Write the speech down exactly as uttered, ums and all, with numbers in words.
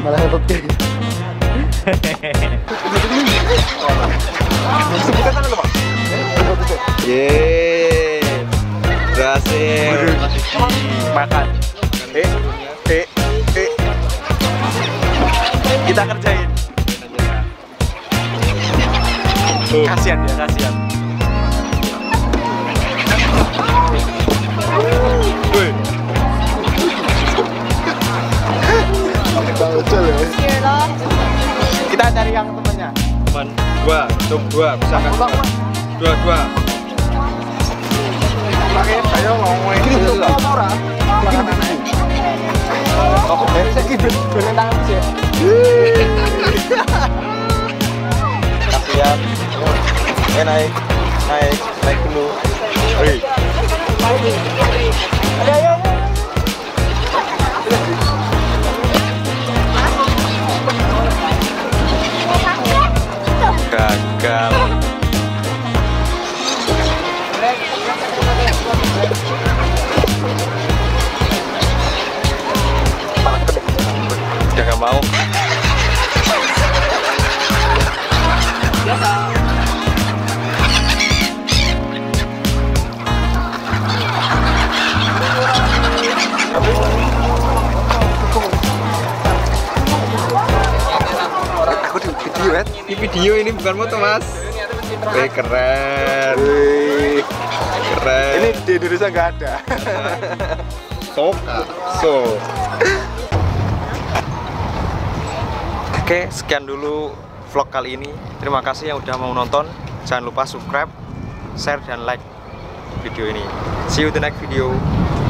malah ngetot. Yeay, berhasil Makan. Eh, eh, eh. Kita kerjain. Kasian ya, kasian. Woi. Bocil ya. Kita cari yang temennya. teman dua, untuk dua, bisa kan? Dua, dua. Oke, ayo ngomong ini dulu lah. Oh, dari segi berentang sih. Kasihan. Eh naik, naik, naik dulu. Hei. Ayo, ayo, ayo. Gagal. Udah gak mau. Aku di video, Ed. Di video ini bukan foto, Mas. Wih, keren. Wih, Keren. ini di Indonesia nggak ada. Soka. So. Oke, sekian dulu vlog kali ini. Terima kasih yang udah mau nonton. Jangan lupa subscribe, share, dan like video ini. See you the next video.